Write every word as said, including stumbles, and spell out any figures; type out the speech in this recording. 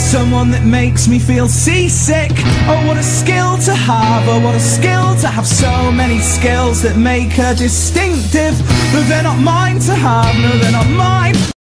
someone that makes me feel seasick. Oh, what a skill to have, oh, what a skill to have so many skills that make her distinctive. But they're not mine to have, no, they're not mine.